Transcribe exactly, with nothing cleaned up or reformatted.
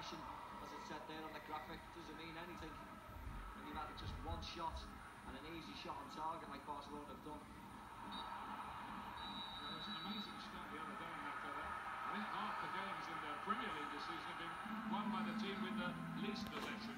possession, as it said there on the graphic, doesn't mean anything when you've had just one shot and an easy shot on target like Barcelona have done. Well, there's an amazing stat the other day, Marco, that I think half the games in the Premier League this season have been won by the team with the least possession.